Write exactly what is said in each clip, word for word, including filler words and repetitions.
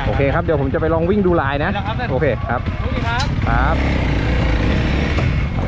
โอเคครับเดี๋ยวผมจะไปลองวิ่งดูลายนะโอเคครับครับอะไร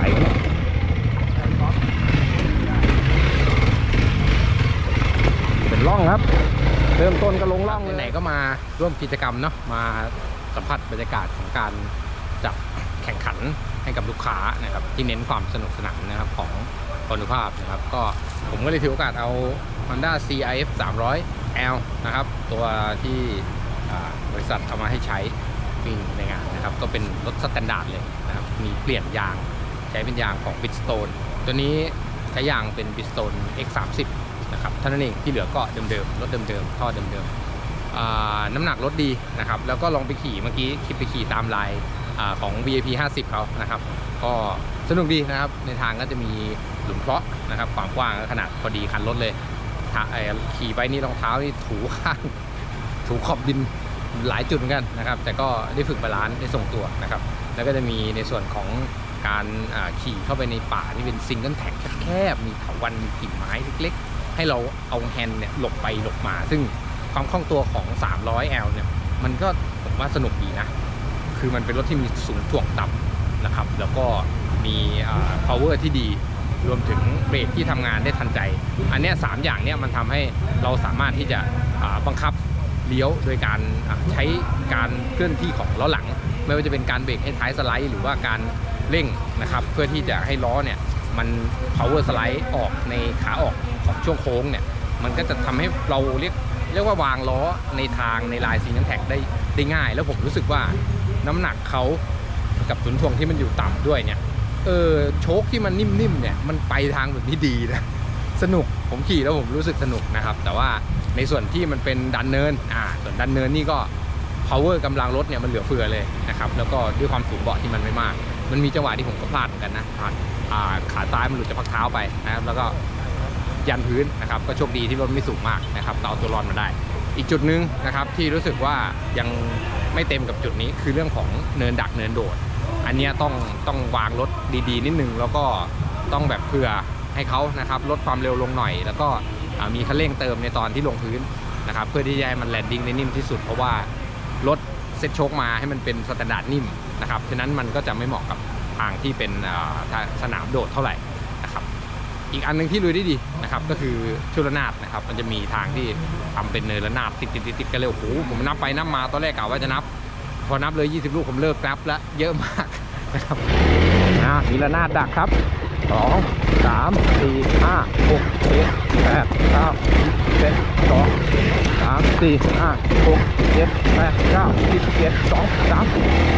เป็นร่องครับเริ่มต้นก็ลงร่องไหนก็มาร่วมกิจกรรมเนาะมาสัมผัสบรรยากาศของการจับแข่งขันให้กับลูกค้านะครับที่เน้นความสนุกสนานนะครับของคุณภาพนะครับก็ผมก็เลยถือโอกาสเอา Honda ซี ไอ เอฟ สามร้อย แอล นะครับตัวที่บริษัทเอามาให้ใช้วิ่งในงานนะครับก็เป็นรถสแตนดาร์ดเลยนะครับมีเปลี่ยนยางใช้เป็นยางของ Bridgestone ตัวนี้ใช้ยางเป็น Bridgestone เอ็กซ์ สามสิบ นะครับเท่านั้นเองที่เหลือก็เดิมๆรถเดิมๆท่อเดิมๆน้ำหนักรถดีนะครับแล้วก็ลองไปขี่เมื่อกี้คลิปไปขี่ตามลายของ วี ไอ พี ห้าสิบเขานะครับก็สนุกดีนะครับในทางก็จะมีหลุมเพาะนะครับความกว้างขนาดพอดีคันรถเลยขี่ไปนี่รองเท้านี่ถูข้างถูขอบดินหลายจุดเหมือนกันนะครับแต่ก็ได้ฝึกบาลานซ์ได้ทรงตัวนะครับแล้วก็จะมีในส่วนของการขี่เข้าไปในป่าที่เป็นซิงเกิลแท็กแคบๆมีเถาวัลย์มีกิ่งไม้เล็กๆให้เราเอาแฮนด์เนี่ยหลบไปหลบมาซึ่งความคล่องตัวของ สามร้อยแอล เนี่ยมันก็ผมว่าสนุกดีนะคือมันเป็นรถที่มีสูงถ่วงต่ำนะครับแล้วก็มี power ที่ดีรวมถึงเบรกที่ทำงานได้ทันใจอันนี้สามอย่างเนี่ยมันทำให้เราสามารถที่จะบังคับเลี้ยวโดยการใช้การเคลื่อนที่ของล้อหลังไม่ว่าจะเป็นการเบรกให้ท้ายสไลด์หรือว่าการเร่งนะครับเพื่อที่จะให้ล้อเนี่ยมัน power สไลด์ออกในขาออกของช่วงโค้งเนี่ยมันก็จะทำให้เราเรียกเรียกว่าวางล้อในทางในลายซีนแท็กได้ได้ง่ายแล้วผมรู้สึกว่าน้ำหนักเขากับศูนย์ถ่วงที่มันอยู่ต่ำด้วยเนี่ยเออโชคที่มันนิ่มๆเนี่ยมันไปทางแบบนี้ดีนะสนุกผมขี่แล้วผมรู้สึกสนุกนะครับแต่ว่าในส่วนที่มันเป็นดันเนินอ่าส่วนดันเนินนี่ก็ power กำลังรถเนี่ยมันเหลือเฟือเลยนะครับแล้วก็ด้วยความสูงเบาะที่มันไม่มากมันมีจังหวะที่ผมก็พลาดเหมือนกันนะอ่าขาซ้ายมันหลุดจากพักเท้าไปนะครับแล้วก็ยันพื้นนะครับก็โชคดีที่รถไม่สูงมากนะครับเอาตัวรอดมาได้อีกจุดหนึ่งนะครับที่รู้สึกว่ายังไม่เต็มกับจุดนี้คือเรื่องของเนินดักเนินโดดอันนี้ต้องต้องวางรถดีๆนิดนึงแล้วก็ต้องแบบเผื่อให้เขานะครับลดความเร็วลงหน่อยแล้วก็มีคันเร่งเติมในตอนที่ลงพื้นนะครับเพื่อที่จะให้มันแลนดิ้งได้นิ่มที่สุดเพราะว่ารถเซ็ตโชคมาให้มันเป็นสแตนดาร์ดนิ่มนะครับฉะนั้นมันก็จะไม่เหมาะกับทางที่เป็นสนามโดดเท่าไหร่นะครับอีกอันนึงที่ลุยได้ดีนะครับก็คือชุดระนาดนะครับมันจะมีทางที่ทำเป็นเนินระนาดติดติดติดติดกันเร็วโอ้โหผมนับไปนับมาตอนแรกกะว่าจะนับพอนับเลยยี่สิบลูกผมเลิกนับแล้วเยอะมากนะครับอ่ามีระนาดดักครับสองสามสี่ห้าหกเจ็ดแปดเก้าสิบเจ็ดสองสามสี่ห้าหกเจ็ดแปดเก้าสิบเจ็ดสองสาม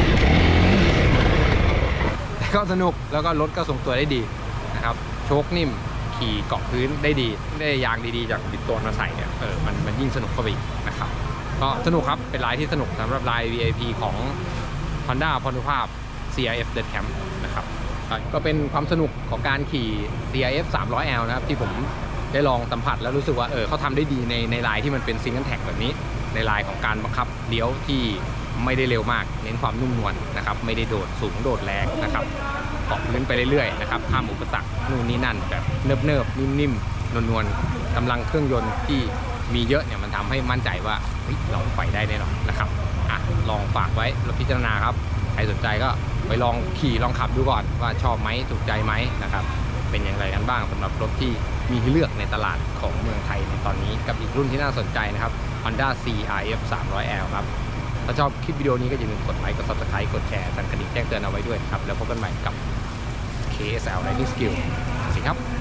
ก็สนุกแล้วก็รถก็ทรงตัวได้ดีนะครับโชคนิ่มขี่เกาะพื้นได้ดีได้ยางดีๆจากบิดตัวมาใส่เนี่ยเออมันมันยิ่งสนุกเข้าไปอีกนะครับก็สนุกครับเป็นลายที่สนุกสำหรับลาย วี ไอ พี ของ Honda พรภาพ ซี ไอ เอฟ Dirt Camp นะครับก็เป็นความสนุกของการขี่ ซี ไอ เอฟ สามร้อยแอล นะครับที่ผมได้ลองสัมผัสแล้วรู้สึกว่าเออเขาทำได้ดีในในลายที่มันเป็นซิงเกิลแท็กแบบนี้ในลายของการบังคับเลี้ยวที่ไม่ได้เร็วมากเน้นความนุ่มนวลนะครับไม่ได้โดดสูงโดดแรงนะครับเกาะพื้นไปเรื่อยๆนะครับข้ามอุปสรรคนู่นนี่นั่นแบบเนิบๆนิ่มๆนวลๆกำลังเครื่องยนต์ที่มีเยอะเนี่ยมันทำให้มั่นใจว่าเฮ้ยเราไปได้แน่นอนนะครับอ่ะลองฝากไว้เราพิจารณาครับใครสนใจก็ไปลองขี่ลองขับดูก่อนว่าชอบไหมถูกใจไหมนะครับเป็นอย่างไรกันบ้างสำหรับรถที่มีให้เลือกในตลาดของเมืองไทยในตอนนี้กับอีกรุ่นที่น่าสนใจนะครับ Honda ซี ไอ เอฟ สามร้อยแอล ครับถ้าชอบคลิปวิดีโอนี้ก็อย่าลืมกดไลค์กด ซับสไครบ์ กดแชร์สั่นกระดิ่งแจ้งเตือนเอาไว้ด้วยครับแล้วพบกันใหม่กับ เค เอส แอล Riding Skill สวัสดีครับ